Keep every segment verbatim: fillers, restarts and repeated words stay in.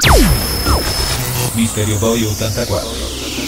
Misterio Boy ottantaquattro.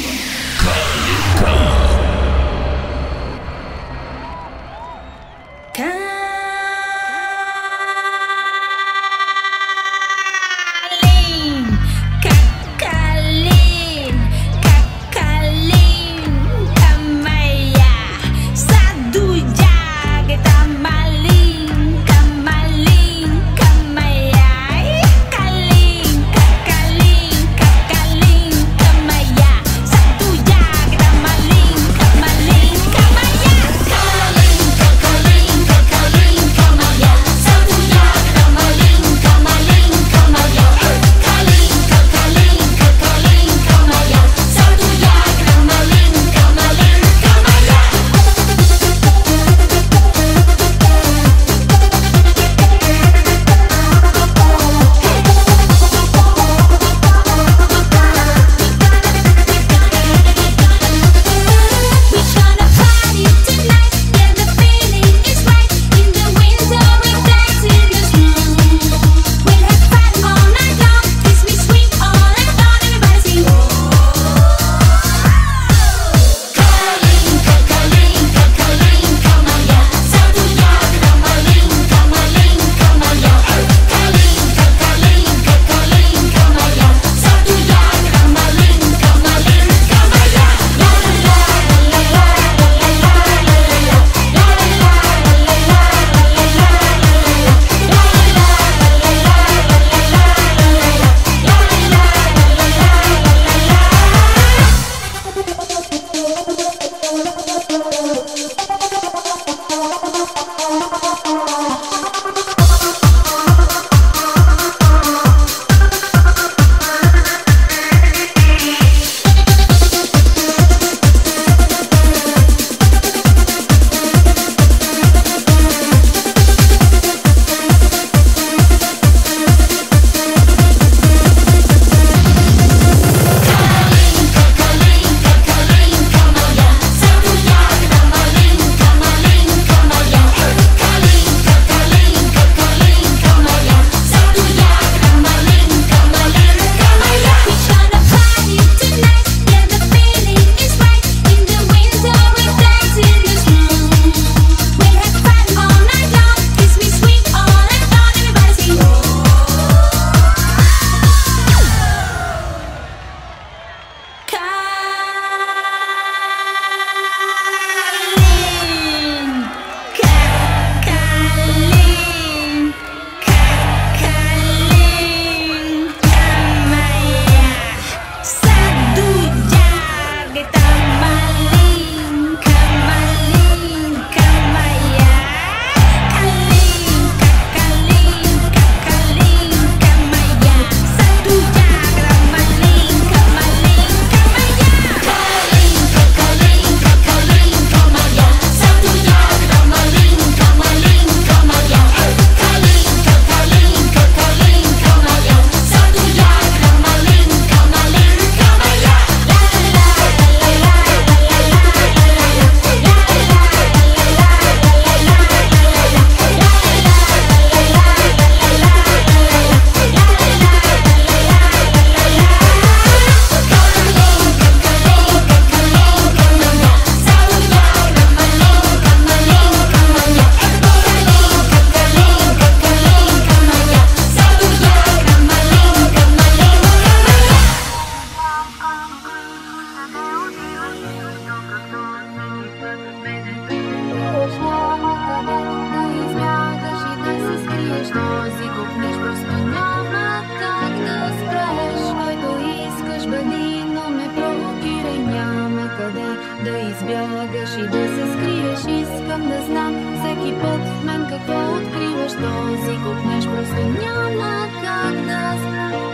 избяга и да се скриеш. Искам да знам всеки път в мен какво откриваш. Този купнеш просто няма как да спреш.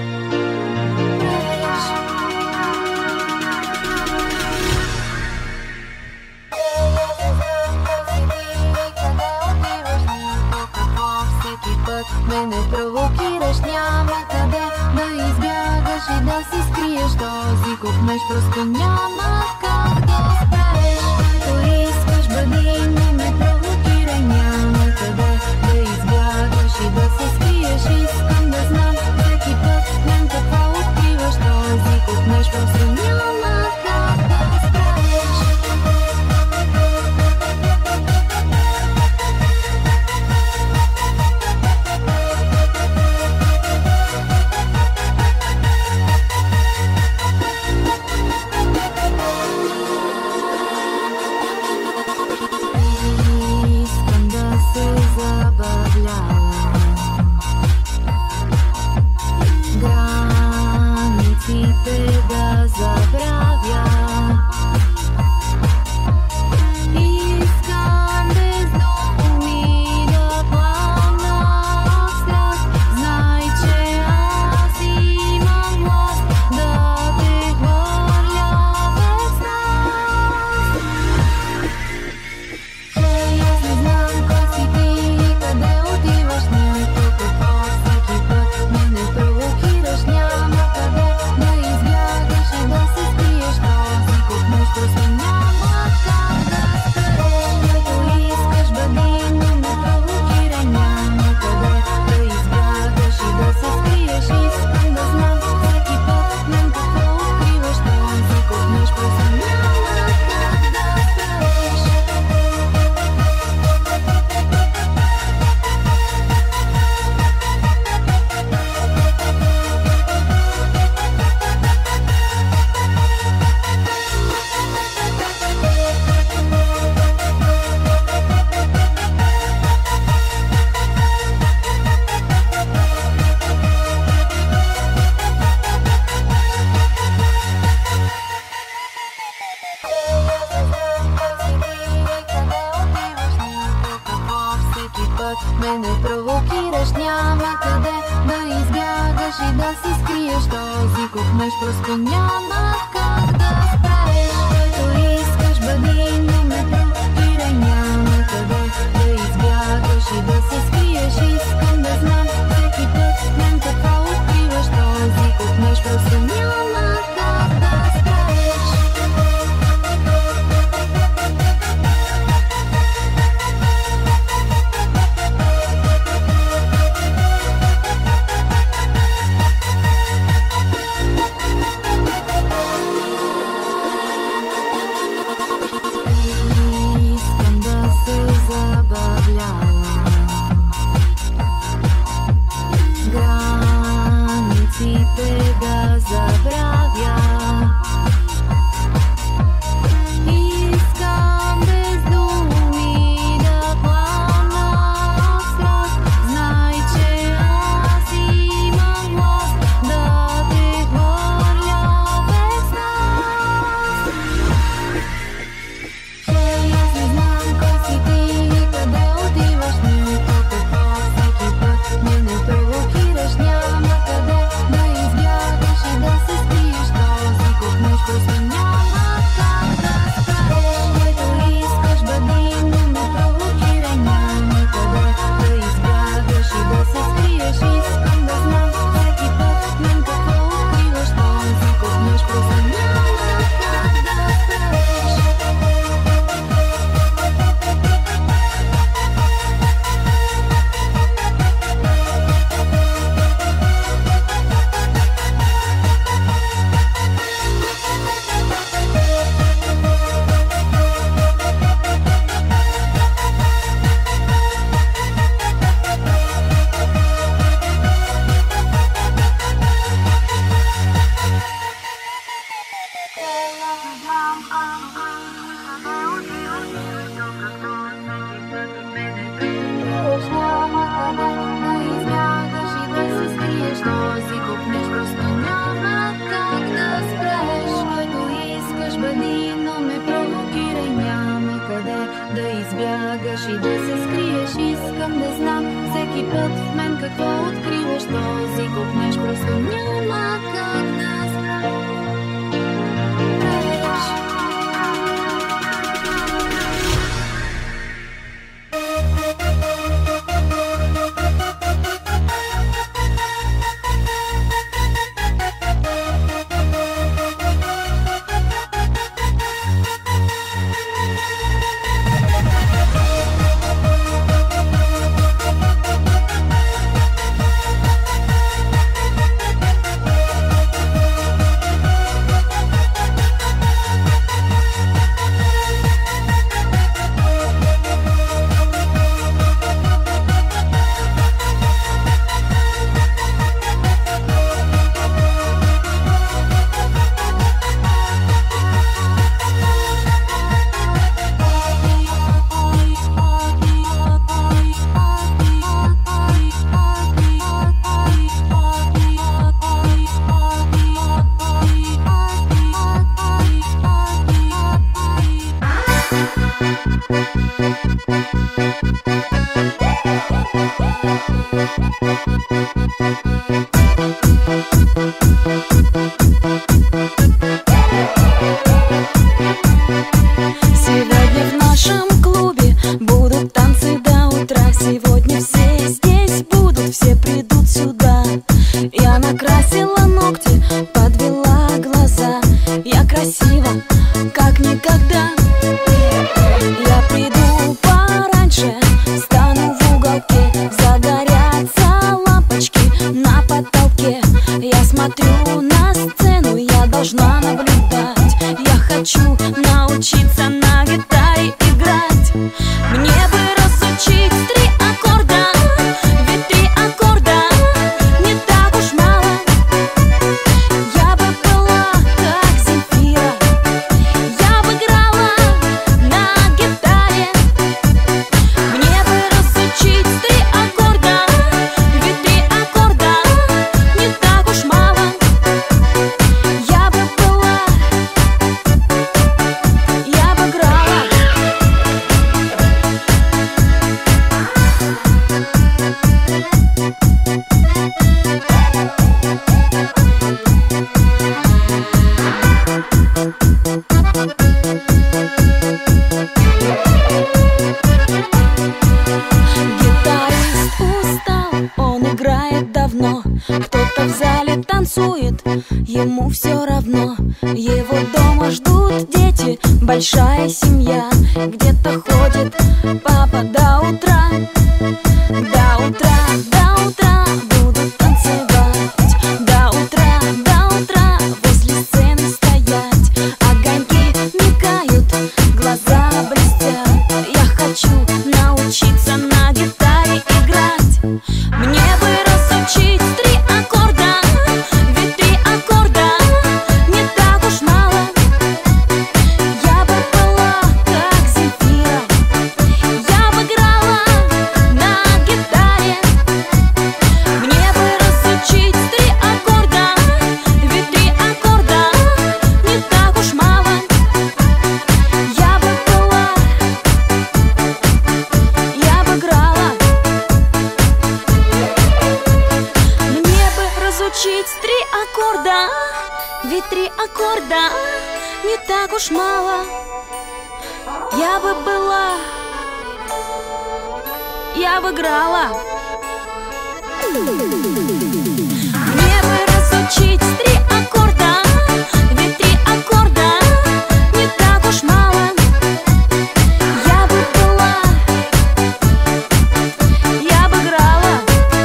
Мене провокираш, няма къде да избягаш и да си скриеш. Този купнеш просто няма как да спреш. Който искаш бъди, но ме провокирай. Няма къде да избягаш и да се скриеш. Искам да знам всеки път мен избягаш и да си скриеш този купнеш, просто няма как да спреш. Който искаш, бъди, но ме провирай, няма къде да избягаш и да се скриеш. Искам да знам всеки път мен какво откриваш, този купнеш, просто няма как да спреш. Кто-то в зале танцует, ему все равно. Его дома ждут дети, большая семья. Где-то ходит папа до утра. До утра, до утра будут танцевать. До утра, до утра возле сцены стоять. Огоньки мигают, глаза блестят. Я хочу научиться на гитаре играть. Мне бы разучить три аккорда, ведь три аккорда не так уж мало. Я бы была как Земфира, я бы играла на гитаре. Мне бы разучить три аккорда, ведь три аккорда не так уж мало. Я бы была, я бы играла. Мне бы разучить три аккорда, ведь три аккорда не так уж мало. Я бы была, я бы играла. Мне бы разучить три аккорда, ведь три аккорда не так уж мало. Я бы была, я бы играла.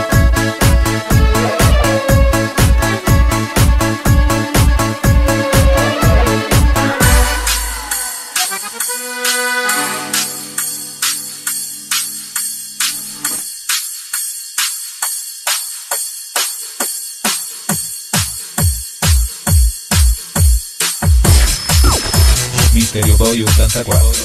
Misterio Boy ottantaquattro.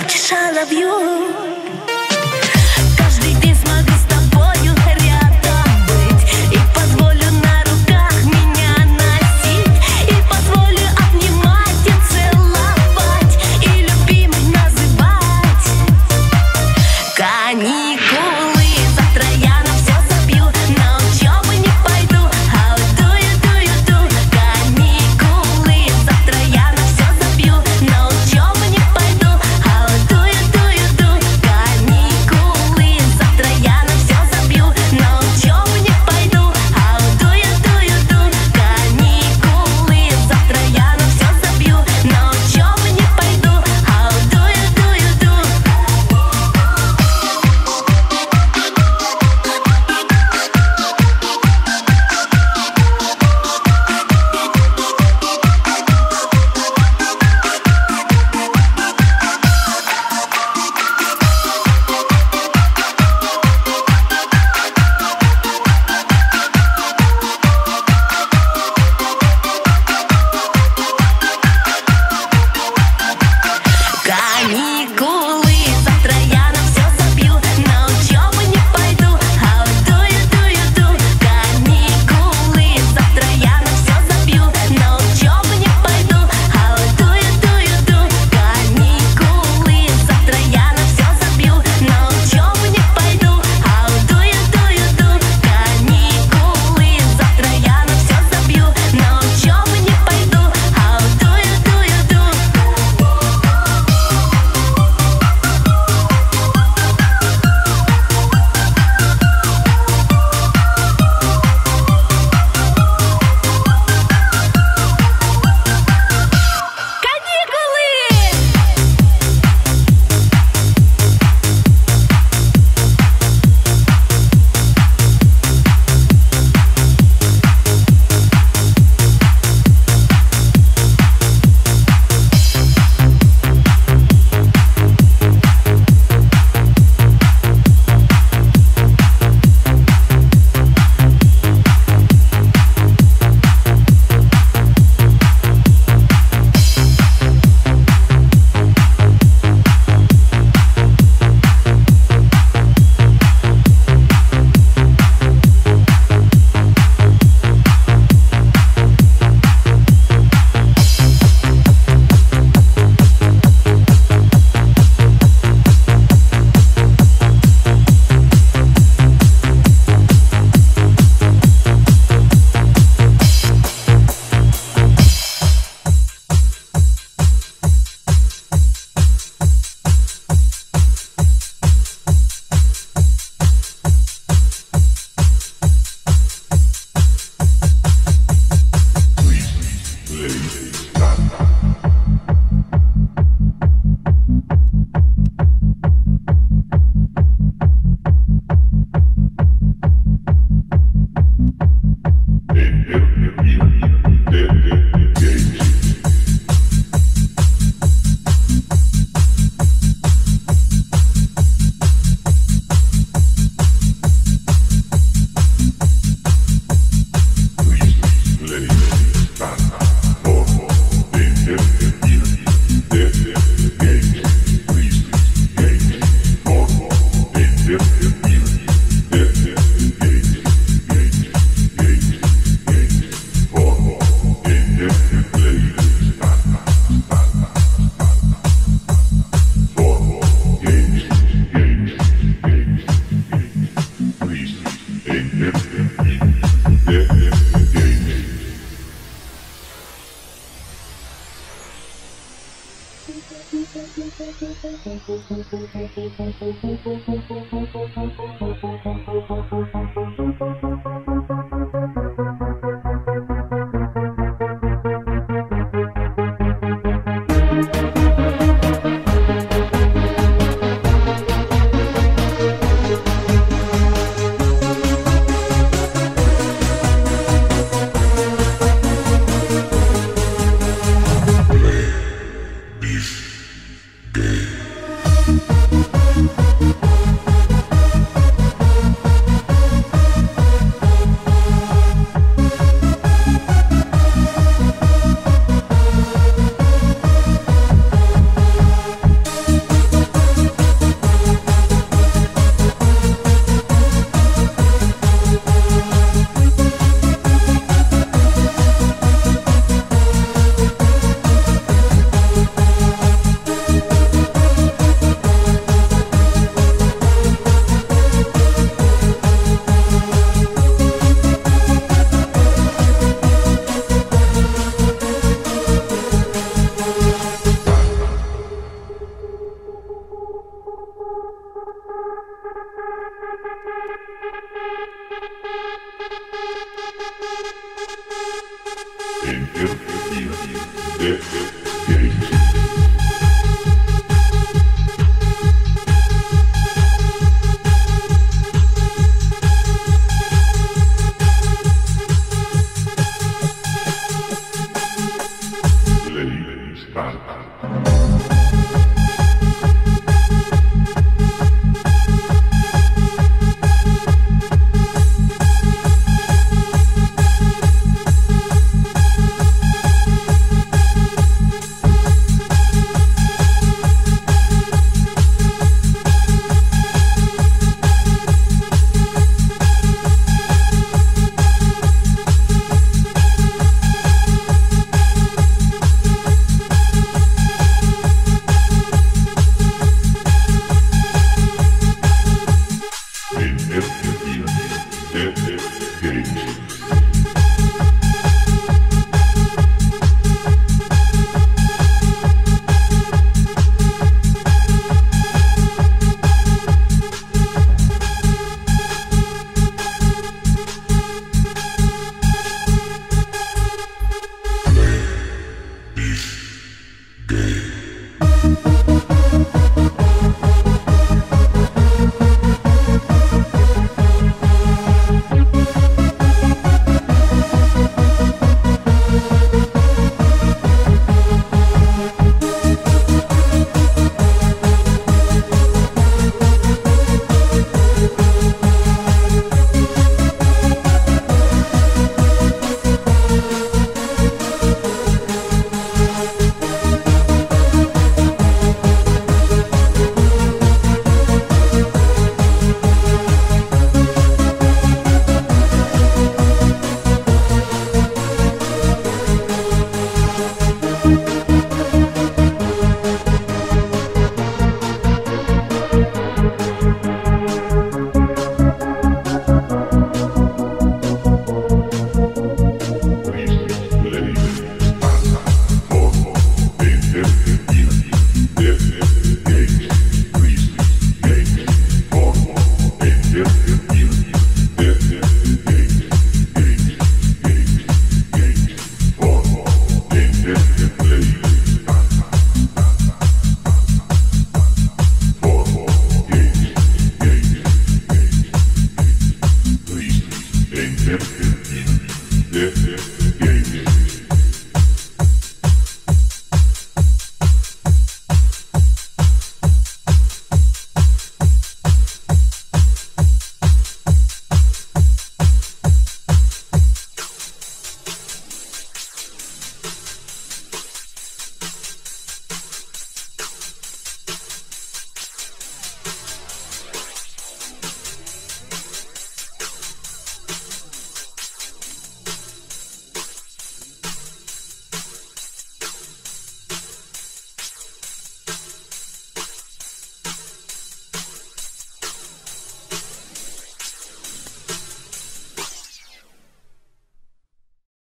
хочешь, I love you. Каждый день смогу с тобою рядом быть, и позволю на руках меня носить, и позволю обнимать и целовать, и любимой называть. Каникулы, завтра я на все забью, на учебу не пойду. How do you, do you, do? Каникулы, завтра я на все забью, на учебу не пойду. How do you, do you, do? Каникулы, завтра я на все забью, на учебу не пойду. How do you, do you, do? Каникулы, завтра я на все забью, на учебу не пойду. How do you, do you, do? Каникулы, завтра я на все забью, на учебу не пойду. How do you, do you, do? Каникулы, завтра я на все забью, на учебу не пойду. How do you, do you, do? Каникулы, завтра я на все забью, на учебу не пойду. How do you, do you, do? Каникулы, завтра я на все забью, на учебу не пойду. How do you, do you, do? Thank you.